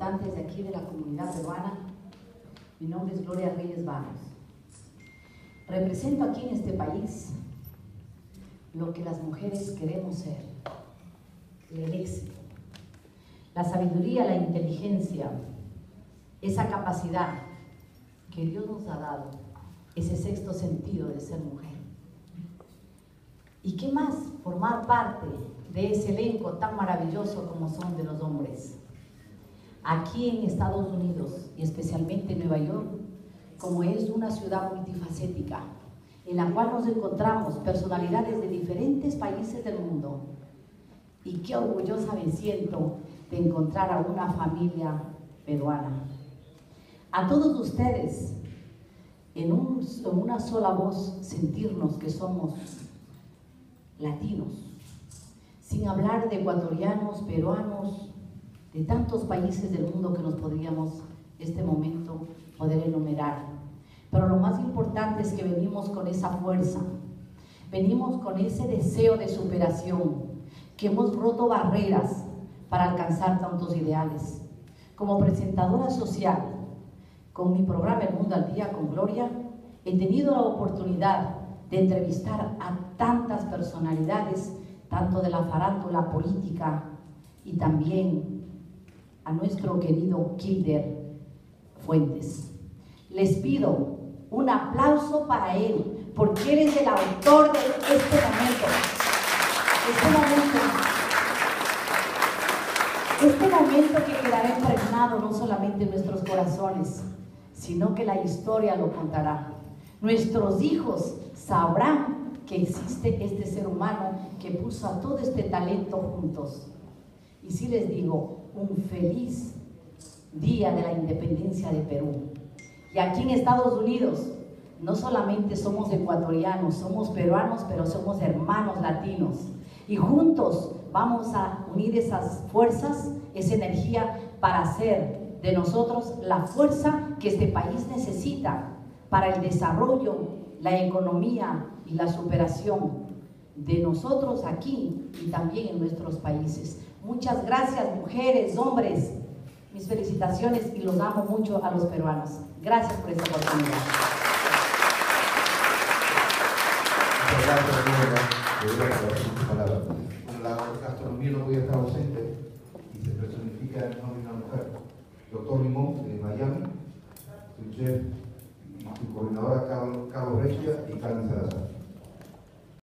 importantes de aquí de la comunidad peruana. Mi nombre es Gloria Reyes Barros. Represento aquí en este país lo que las mujeres queremos ser: el éxito, la sabiduría, la inteligencia, esa capacidad que Dios nos ha dado, ese sexto sentido de ser mujer. ¿Y qué más? Formar parte de ese elenco tan maravilloso como son de los hombres. Aquí en Estados Unidos y especialmente en Nueva York, como es una ciudad multifacética, en la cual nos encontramos personalidades de diferentes países del mundo, y qué orgullosa me siento de encontrar a una familia peruana. A todos ustedes, en una sola voz, sentirnos que somos latinos, sin hablar de ecuatorianos, peruanos, de tantos países del mundo que nos podríamos este momento poder enumerar. Pero lo más importante es que venimos con esa fuerza, venimos con ese deseo de superación, que hemos roto barreras para alcanzar tantos ideales. Como presentadora social, con mi programa El Mundo al Día con Gloria, he tenido la oportunidad de entrevistar a tantas personalidades, tanto de la farándula política y también a nuestro querido Kilder Fuentes. Les pido un aplauso para él, porque él es el autor de este momento. Este momento que quedará impregnado no solamente en nuestros corazones, sino que la historia lo contará. Nuestros hijos sabrán que existe este ser humano que puso a todo este talento juntos. Y sí les digo, un feliz día de la independencia de Perú. Y aquí en Estados Unidos, no solamente somos ecuatorianos, somos peruanos, pero somos hermanos latinos. Y juntos vamos a unir esas fuerzas, esa energía, para hacer de nosotros la fuerza que este país necesita para el desarrollo, la economía y la superación de nosotros aquí y también en nuestros países. Muchas gracias, mujeres, hombres. Mis felicitaciones y los amo mucho a los peruanos. Gracias por esta oportunidad. Muchas gracias, palabras. Bueno, la gastronomía no podía estar ausente y se personifica en el nombre de una mujer. Doctor Limón, de Miami, su chef y su coordinadora Carlos Breccia y Carmen Salazar.